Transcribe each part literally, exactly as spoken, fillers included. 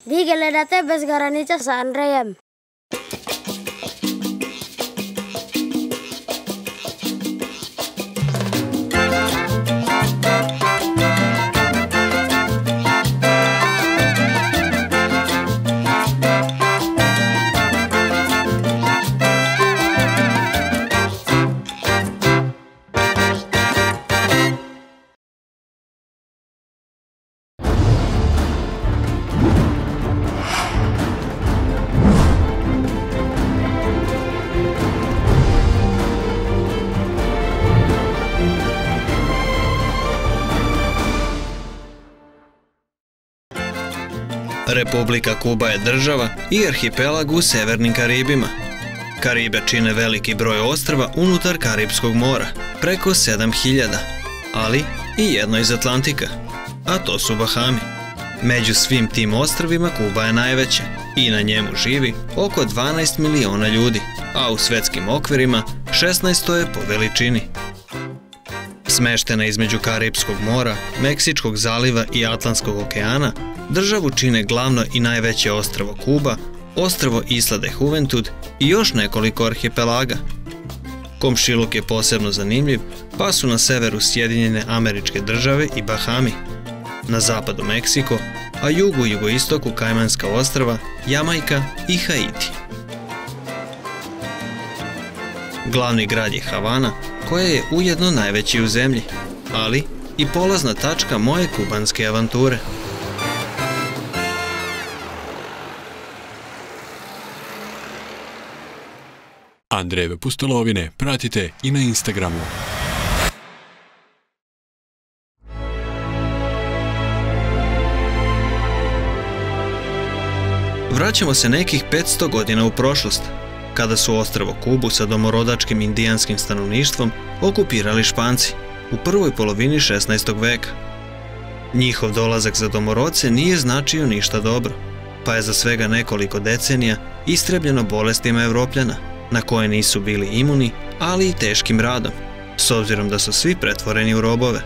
Vi gledate Bez granica sa Andrejem. Republika Kuba je država i arhipelag u Severnim Karibima. Karibe čine veliki broj ostrva unutar Karipskog mora, preko sedam hiljada, ali i jedno iz Atlantika, a to su Bahami. Među svim tim ostrvima Kuba je najveća i na njemu živi oko dvanaest miliona ljudi, a u svetskim okvirima šesnaesto je po veličini. Smeštena između Karipskog mora, Meksičkog zaliva i Atlantskog okeana, državu čine glavno i najveće ostrvo Kuba, ostrvo Isla de Juventud i još nekoliko arhipelaga. Komšiluk je posebno zanimljiv, pa su na severu Sjedinjene Američke Države i Bahami, na zapadu Meksiko, a jugu i jugoistoku Kajmanska ostrva, Jamajka i Haiti. Glavni grad je Havana, koja je ujedno najveći u zemlji, ali i polazna tačka moje kubanske avanture. Andrejeve pustolovine pratite i na Instagramu. Vraćamo se nekih petsto godina u prošlost, kada su ostrvo Kubu sa domorodačkim indijanskim stanovništvom okupirali Španci u prvoj polovini šesnaestog veka. Njihov dolazak za domorodce nije značio ništa dobro, pa je za svega nekoliko decenija istrebljeno bolestima Evropljana, na koje nisu bili imuni, ali i teškim radom, s obzirom da su svi pretvoreni u robove.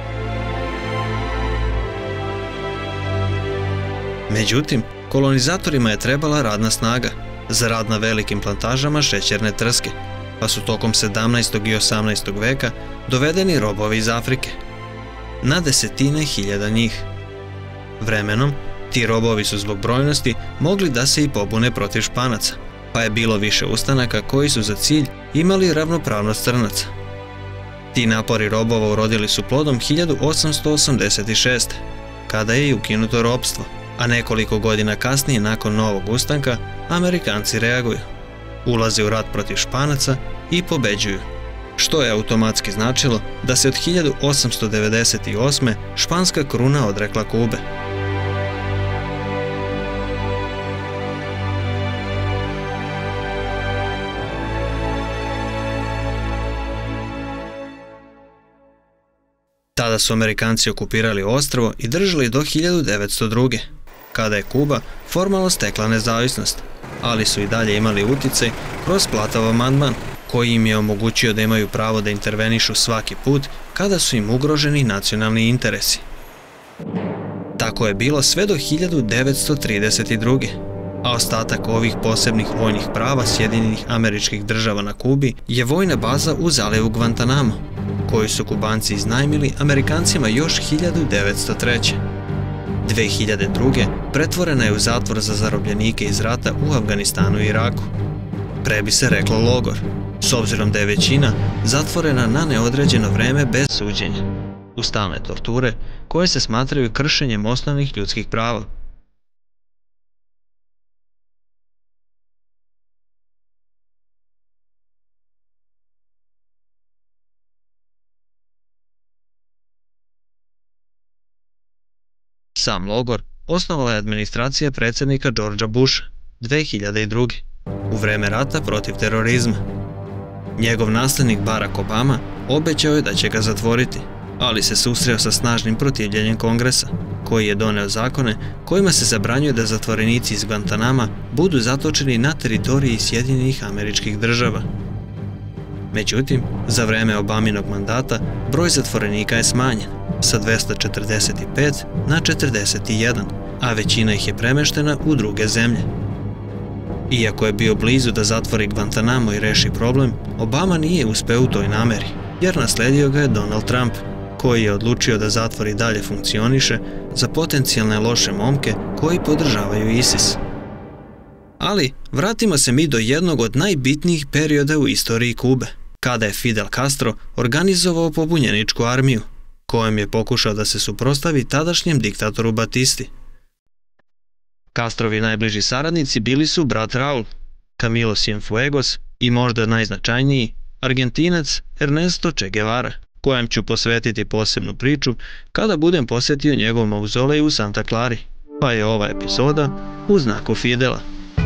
Međutim, kolonizatorima je trebala radna snaga za rad na velikim plantažama šećerne trske, pa su tokom sedamnaestog i osamnaestog veka dovedeni robovi iz Afrike. Na desetine hiljada njih. Vremenom, ti robovi su zbog brojnosti mogli da se i pobune protiv Španaca, pa je bilo više ustanaka koji su za cilj imali ravnopravnost crnaca. Ti napori robova urodili su plodom hiljadu osamsto osamdeset šeste. kada je i ukinuto ropstvo, a nekoliko godina kasnije nakon novog ustanka Amerikanci reaguju, ulaze u rat protiv Španaca i pobeđuju, što je automatski značilo da se od hiljadu osamsto devedeset osme. španska kruna odrekla Kube. Tada su Amerikanci okupirali ostrvo i držali do hiljadu devetsto druge. kada je Kuba formalno stekla nezavisnost, ali su i dalje imali uticaj kroz Platov amandman, koji im je omogućio da imaju pravo da intervenišu svaki put kada su im ugroženi nacionalni interesi. Tako je bilo sve do hiljadu devetsto trideset druge. a ostatak ovih posebnih vojnih prava Sjedinjenih Američkih Država na Kubi je vojna baza u zalivu Guantanamo, koju su Kubanci iznajmili Amerikancima još hiljadu devetsto treće. dve hiljade druge. pretvorena je u zatvor za zarobljenike iz rata u Afganistanu i Iraku. Pre bi se reklo logor, s obzirom da je većina zatvorena na neodređeno vreme bez suđenja, u stalne torture koje se smatraju kršenjem osnovnih ljudskih prava. Sam logor osnovala je administracija predsjednika Georgea Busha dve hiljade druge. u vreme rata protiv terorizma. Njegov naslednik Barack Obama obećao je da će ga zatvoriti, ali se susreo sa snažnim protivljenjem Kongresa, koji je doneo zakone kojima se zabranjuje da zatvorenici iz Guantanama budu zatočeni na teritoriji Sjedinjenih Američkih Država. Međutim, za vreme Obaminog mandata broj zatvorenika je smanjen sa dvesta četrdeset pet na četrdeset jedan, a većina ih je premeštena u druge zemlje. Iako je bio blizu da zatvori Guantanamo i reši problem, Obama nije uspeo u toj nameri, jer nasledio ga je Donald Trump, koji je odlučio da zatvor i dalje funkcioniše za potencijalne loše momke koji podržavaju ISIS. Ali vratimo se mi do jednog od najbitnijih perioda u istoriji Kube, kada je Fidel Castro organizovao pobunjeničku armiju, kojom je pokušao da se suprotstavi tadašnjem diktatoru Batisti. Castrovi najbliži saradnici bili su brat Raul, Camilo Cienfuegos i možda najznačajniji Argentinac Ernesto Che Guevara, kojem ću posvetiti posebnu priču kada budem posjetio njegov mauzolej u Santa Clari, pa je ova epizoda u znaku Fidela.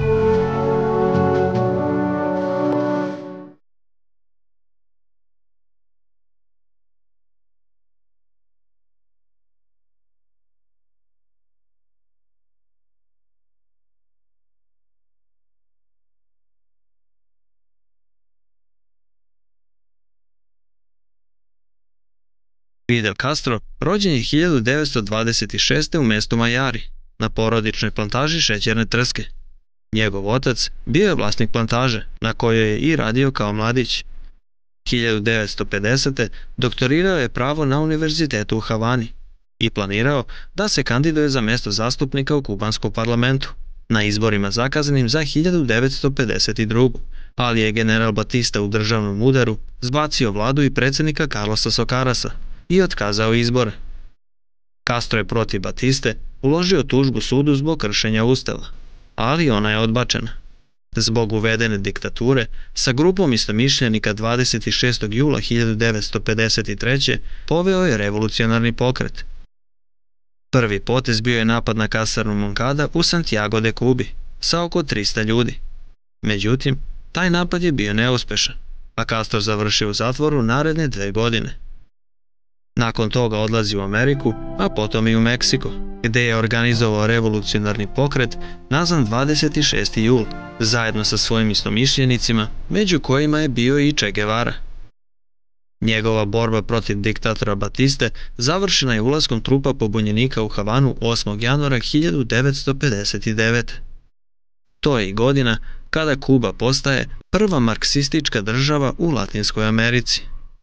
Fidel Castro rođen je hiljadu devetsto dvadeset šeste. u mestu Majari, na porodičnoj plantaži šećerne trske. Njegov otac bio je vlasnik plantaže, na kojoj je i radio kao mladić. hiljadu devetsto pedesete. doktorirao je pravo na univerzitetu u Havani i planirao da se kandiduje za mesto zastupnika u kubanskom parlamentu, na izborima zakazanim za hiljadu devetsto pedeset drugu. ali je general Batista u državnom udaru zbacio vladu i predsjednika Carlosa Socarasa i otkazao izbore. Castro je protiv Batiste uložio tužbu sudu zbog kršenja ustava, ali ona je odbačena. Zbog uvedene diktature, sa grupom istomišljenika dvadeset šestog jula hiljadu devetsto pedeset treće. poveo je revolucionarni pokret. Prvi potez bio je napad na kasarnu Moncada u Santiago de Cubi sa oko trista ljudi. Međutim, taj napad je bio neuspešan, a Castro završio u zatvoru naredne dve godine. Nakon toga odlazi u Ameriku, a potom i u Meksiko, gde je organizovao revolucionarni pokret nazvan dvadeset šesti jul, zajedno sa svojim istomišljenicima, među kojima je bio i Che Guevara. Njegova borba protiv diktatora Batiste završena je ulaskom trupa pobunjenika u Havanu osmog januara hiljadu devetsto pedeset devete. To je i godina kada Kuba postaje prva marksistička država u Latinskoj Americi.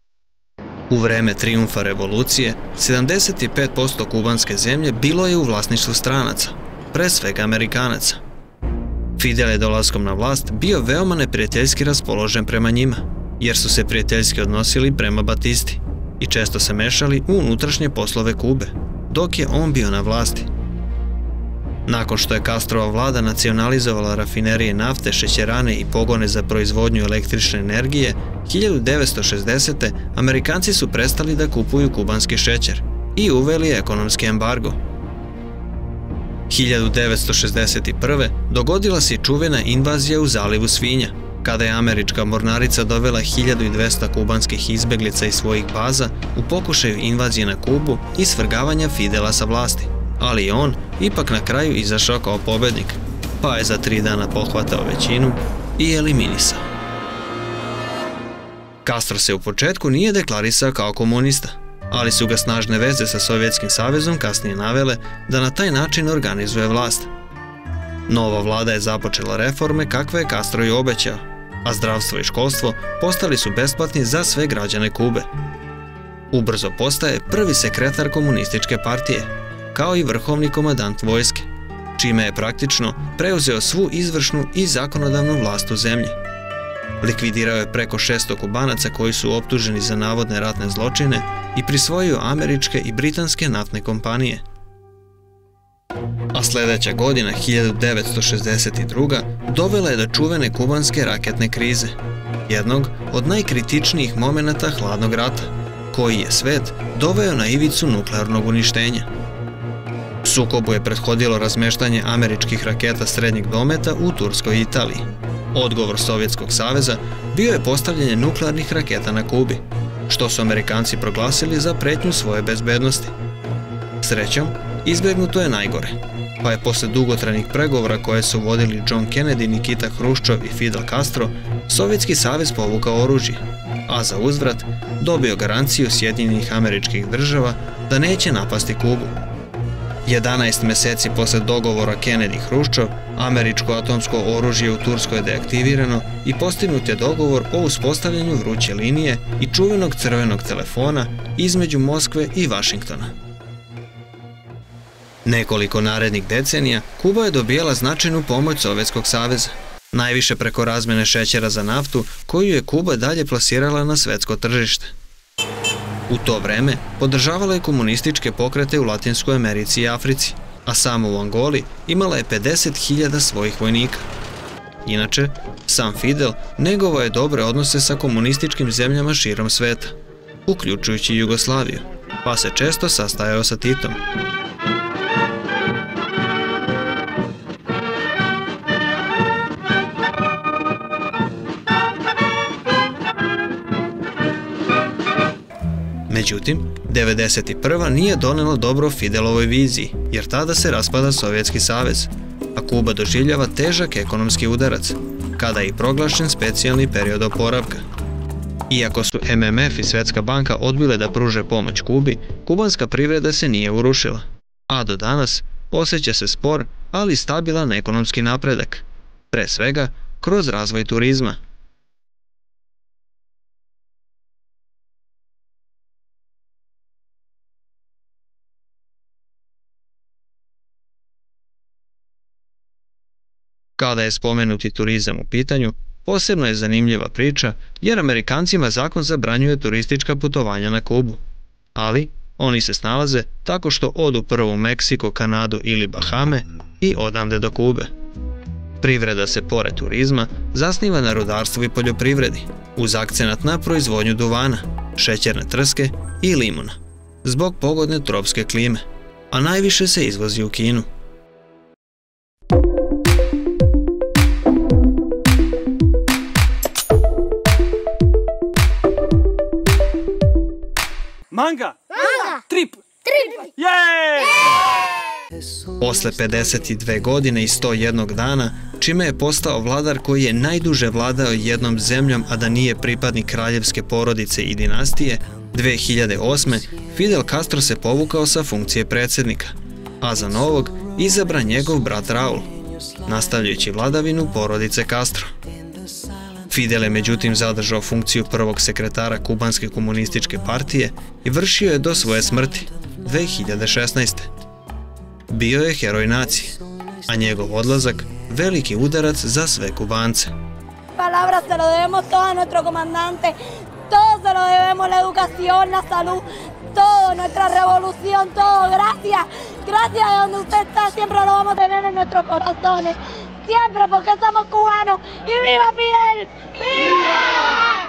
U vreme trijumfa revolucije, sedamdeset pet posto kubanske zemlje bilo je u vlasništvu stranaca, pre svega Amerikanaca. Fidel je dolaskom na vlast bio veoma neprijateljski raspoložen prema njima, jer su se prijateljski odnosili prema Batisti i često se mešali u unutrašnje poslove Kube, dok je on bio na vlasti. Nakon što je Castrova vlada nacionalizovala rafinerije nafte, šećerane i pogone za proizvodnju električne energije, hiljadu devetsto šezdesete. Amerikanci su prestali da kupuju kubanski šećer i uveli ekonomski embargo. hiljadu devetsto šezdeset prve. dogodila se čuvena invazija u zalivu Svinja, kada je američka mornarica dovela hiljadu dvesta kubanskih izbeglica iz svojih baza u pokušaju invazije na Kubu i svrgavanja Fidela sa vlasti. Ali on ipak na kraju izašao kao pobednik, pa je za tri dana pohvatao većinu i eliminisao. Castro se u početku nije deklarisao kao komunista, ali su ga snažne veze sa Sovjetskim savezom kasnije navele da na taj način organizuje vlast. Nova vlada je započela reforme kakve je Castro i obećao, a zdravstvo i školstvo postali su besplatni za sve građane Kube. Ubrzo postaje prvi sekretar komunističke partije, kao i vrhovni komandant vojske, čime je praktično preuzeo svu izvršnu i zakonodavnu vlast u zemlji. Likvidirao je preko šesto Kubanaca koji su optuženi za navodne ratne zločine i prisvojio američke i britanske naftne kompanije. A sljedeća godina, hiljadu devetsto šezdeset druga. dovela je do čuvene kubanske raketne krize, jednog od najkritičnijih momenata hladnog rata, koji je svet doveo na ivicu nuklearnog uništenja. Sukobu je prethodilo razmeštanje američkih raketa srednjeg dometa u Turskoj i Italiji. Odgovor Sovjetskog saveza bio je postavljanje nuklearnih raketa na Kubi, što su Amerikanci proglasili za pretnju svoje bezbednosti. Srećom, izbjegnuto je najgore, pa je posle dugotrajnih pregovora koje su vodili John Kennedy, Nikita Hruščov i Fidel Castro, Sovjetski savez povukao oružje, a za uzvrat dobio garanciju Sjedinjenih Američkih Država da neće napasti Kubu. jedanaest meseci posle dogovora Kennedy-Hruščov, američko atomsko oružje u Turskoj je deaktivirano i postignut je dogovor o uspostavljanju vruće linije i čuvenog crvenog telefona između Moskve i Vašingtona. Nekoliko narednih decenija Kuba je dobijala značajnu pomoć Sovjetskog saveza, najviše preko razmjene šećera za naftu koju je Kuba dalje plasirala na svetsko tržište. U to vreme podržavala je komunističke pokrete u Latinskoj Americi i Africi, a samo u Angoli imala je pedeset hiljada svojih vojnika. Inače, sam Fidel negovao je dobre odnose sa komunističkim zemljama širom sveta, uključujući Jugoslaviju, pa se često sastajao sa Titom. Međutim, devedeset prva nije donela dobro Fidelovoj viziji, jer tada se raspada Sovjetski savez, a Kuba doživljava težak ekonomski udarac, kada je i proglašen specijalni period oporavka. Iako su M M F i Svetska banka odbile da pruže pomoć Kubi, kubanska privreda se nije urušila, a do danas osjeća se spor, ali stabilan ekonomski napredak, pre svega kroz razvoj turizma. Kada je spomenuti turizam u pitanju, posebno je zanimljiva priča jer Amerikancima zakon zabranjuje turistička putovanja na Kubu. Ali oni se snalaze tako što odu prvo u Meksiko, Kanadu ili Bahame i odamde do Kube. Privreda se pored turizma zasniva na rudarstvu i poljoprivredi, uz akcenat na proizvodnju duvana, šećerne trske i limuna, zbog pogodne tropske klime, a najviše se izvozi u Kinu. Manga! Manga! Trip! Trip! Jej! Posle pedeset dve godine i sto jednog dana, čime je postao vladar koji je najduže vladao jednom zemljom, a da nije pripadnik kraljevske porodice i dinastije, dve hiljade osme. Fidel Castro se povukao sa funkcije predsjednika, a za novog izabran njegov brat Raul, nastavljajući vladavinu porodice Castro. Fidel je međutim zadržao funkciju prvog sekretara Kubanske komunističke partije i vršio je do svoje smrti, dve hiljade šesnaeste. Bio je heroj nacije, a njegov odlazak veliki udarac za sve Kubance. Palabras se lo debemos todo a nuestro comandante, todo se lo debemos, la educación, la salud, todo, nuestra revolución, todo, gracias, gracias de donde usted está, siempre lo vamos a tener en nuestros corazones. Siempre, porque somos cubanos. ¡Y viva Fidel! ¡Viva!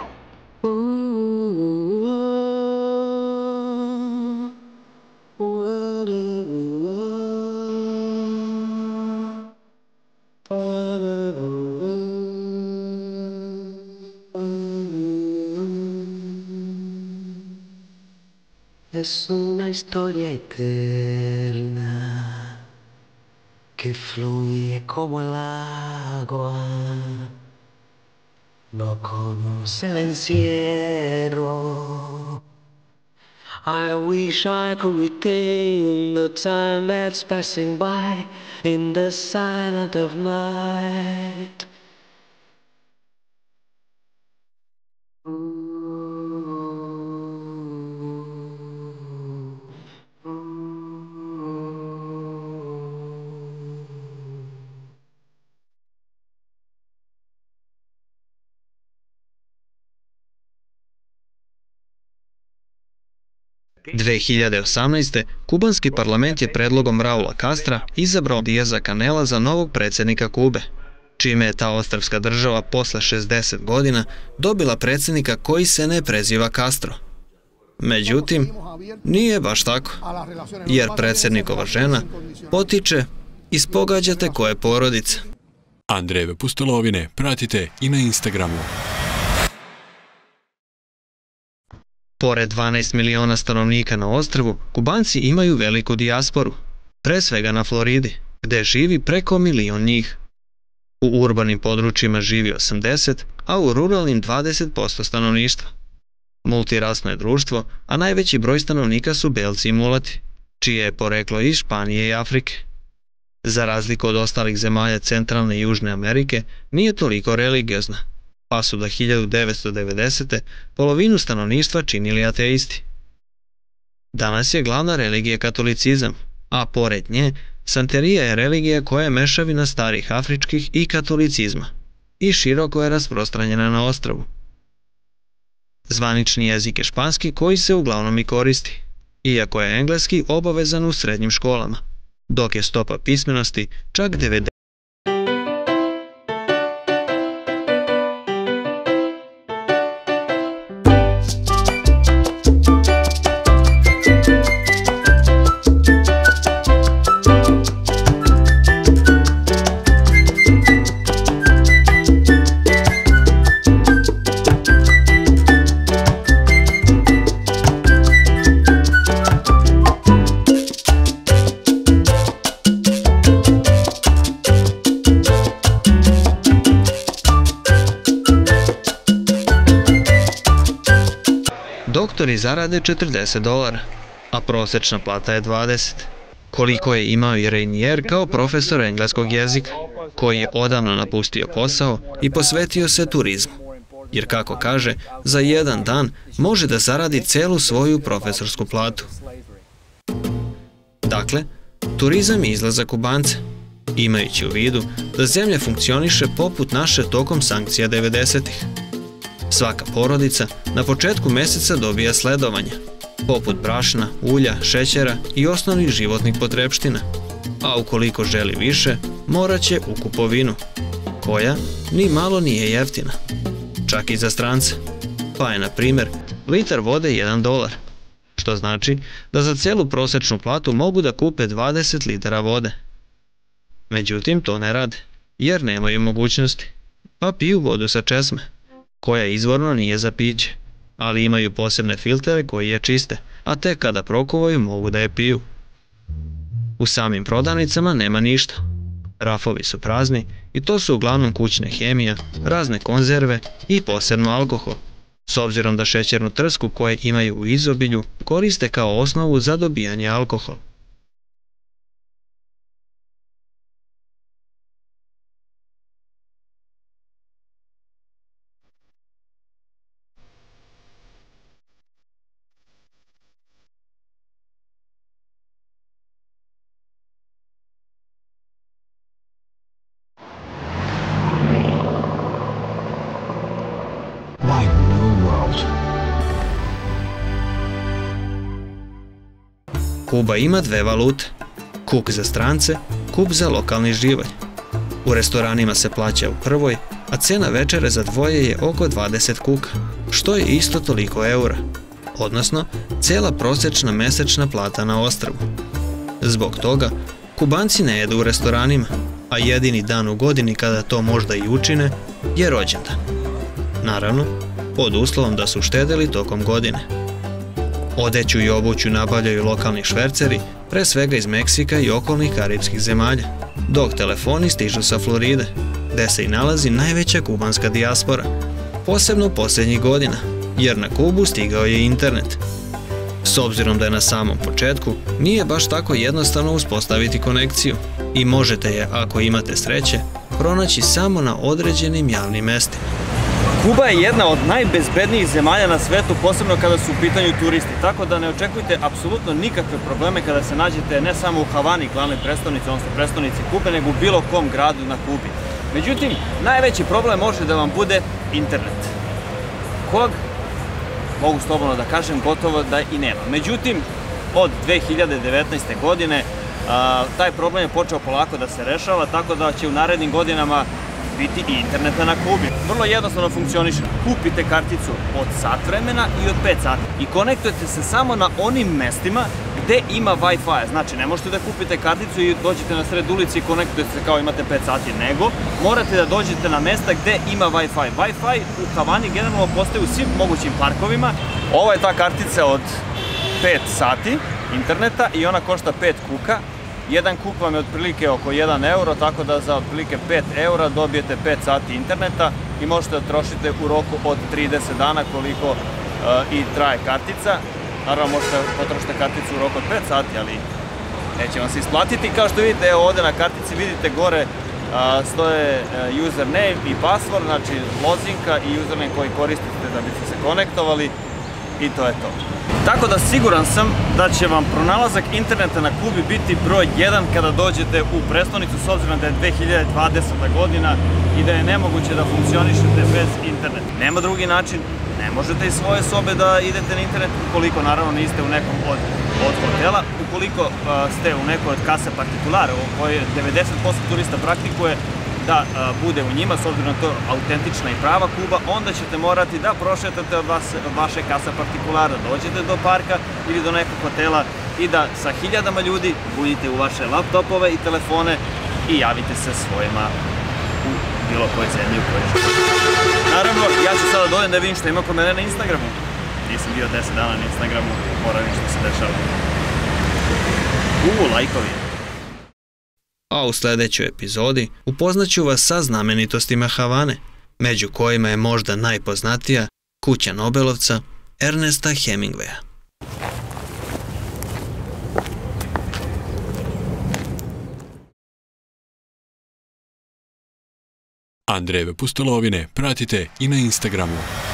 Es una historia eterna que fluye como el agua, no conoce el encierro. I wish I could retain the time that's passing by in the silence of night. dve hiljade osamnaeste. kubanski parlament je predlogom Raula Castra izabrao Diaza Canela za novog predsjednika Kube, čime je ta ostrvska država posle šezdeset godina dobila predsjednika koji se ne preziva Castro. Međutim, nije baš tako, jer predsjednikova žena potiče iz pogađate koje porodice. Andrejeve pustolovine pratite i na Instagramu. Pored dvanaest miliona stanovnika na ostrvu, Kubanci imaju veliku dijasporu, pre svega na Floridi, gde živi preko milion njih. U urbanim područjima živi osamdeset, a u ruralnim dvadeset posto stanovništva. Multirasno je društvo, a najveći broj stanovnika su belci i mulati, čije je poreklo iz Španije i Afrike. Za razliku od ostalih zemalja Centralne i Južne Amerike, nije toliko religiozna, pa su do hiljadu devetsto devedesete. polovinu stanovništva činili ateisti. Danas je glavna religija katolicizam, a pored nje, santerija je religija koja je mešavina starih afričkih i katolicizma i široko je rasprostranjena na ostrvu. Zvanični jezik je španski koji se uglavnom i koristi, iako je engleski obavezan u srednjim školama, dok je stopa pismenosti čak devedeset. Doktori zarade četrdeset dolara, a prosečna plata je dvadeset. Koliko je imao i Rainier kao profesor engleskog jezika, koji je odavno napustio posao i posvetio se turizmu. Jer kako kaže, za jedan dan može da zaradi celu svoju profesorsku platu. Dakle, turizam je izlazak Kubanca, imajući u vidu da zemlja funkcioniše poput naše tokom sankcija devedesetih. Svaka porodica na početku meseca dobija sledovanja, poput brašna, ulja, šećera i osnovnih životnih potrepština, a ukoliko želi više, morat će u kupovinu, koja ni malo nije jeftina, čak i za strance, pa je, na primjer, litar vode jedan dolar, što znači da za celu prosečnu platu mogu da kupe dvadeset litara vode. Međutim, to ne rade, jer nemaju mogućnosti, pa piju vodu sa česme, koja izvorno nije za piće, ali imaju posebne filtere koji je čiste, a tek kada prokuvaju mogu da je piju. U samim prodavnicama nema ništa. Rafovi su prazni i to su uglavnom kućne hemija, razne konzerve i posebno alkohol, s obzirom da šećernu trsku koje imaju u izobilju koriste kao osnovu za dobijanje alkohola. Kuba ima dve valute, kuk za strance, kup za lokalni živalj. U restoranima se plaća u prvoj, a cena večere za dvoje je oko dvadeset kuka, što je isto toliko eura, odnosno cela prosečna mesečna plata na ostrvu. Zbog toga, Kubanci ne jedu u restoranima, a jedini dan u godini kada to možda i učine je rođendan. Naravno, pod uslovom da su štedeli tokom godine. Odeću i obuću nabavljaju lokalni šverceri, pre svega iz Meksika i okolnih karipskih zemalja, dok telefoni stižu sa Floride, gde se i nalazi najveća kubanska dijaspora, posebno posljednjih godina, jer na Kubu stigao je internet. S obzirom da je na samom početku, nije baš tako jednostavno uspostaviti konekciju i možete je, ako imate sreće, pronaći samo na određenim javnim mestima. Kuba je jedna od najbezbednijih zemalja na svetu, posebno kada su u pitanju turisti, tako da ne očekujte apsolutno nikakve probleme kada se nađete ne samo u Havani, glavnoj prestonici, odnosno prestonici Kube, nego u bilo kom gradu na Kubi. Međutim, najveći problem može da vam bude internet, kog, mogu slobodno da kažem, gotovo da i nema. Međutim, od dve hiljade devetnaeste. godine a, taj problem je počeo polako da se rešava, tako da će u narednim godinama biti i interneta na Kubi. Vrlo jednostavno funkcioniše. Kupite karticu od sat vremena i od pet sati i konektujete se samo na onim mestima gde ima Wi-Fi. Znači, ne možete da kupite karticu i dođete na sred ulici i konektujete se kao imate pet sati, nego morate da dođete na mesta gde ima Wi-Fi. Wi-Fi u Havani generalno postoji u svim mogućim parkovima. Ovo je ta kartica od pet sati interneta i ona košta pet kuka. Jedan kuk vam je otprilike oko jedan euro, tako da za otprilike pet eura dobijete pet sati interneta i možete da trošite u roku od trideset dana koliko i traje kartica. Naravno možete potrošiti karticu u roku od pet sati, ali neće vam se isplatiti. Kao što vidite, evo ovdje na kartici vidite gore a, stoje a, username i password, znači lozinka i username koji koristite da biste se konektovali i to je to. Tako da siguran sam da će vam pronalazak interneta na Kubi biti broj jedan kada dođete u prestonicu, s obzirom da je dve hiljade dvadeseta godina i da je nemoguće da funkcionišete bez interneta. Nema drugi način, ne možete iz svoje sobe da idete na internet ukoliko naravno niste u nekom od, od hotela, ukoliko uh, ste u nekoj od kase partikulara u kojoj devedeset posto turista praktikuje da a, bude u njima, s obzirom na to autentična i prava Kuba, onda ćete morati da prošetate od, vas, od vaše kasa partikulara, dođete do parka ili do nekog hotela i da sa hiljadama ljudi budite u vaše laptopove i telefone i javite se svojima u bilo koje zemlji u kojoj živite. Naravno, ja ću sada dođem da vidim što ima kod mene na Instagramu. Nisam bio deset dana na Instagramu, moram vidim što se dešava. Uuu, lajkovi. A u sljedećoj epizodi upoznaću vas sa znamenitostima Havane, među kojima je možda najpoznatija kuća Nobelovca Ernesta Hemingwaya. Andrejeve pustolovine pratite i na Instagramu.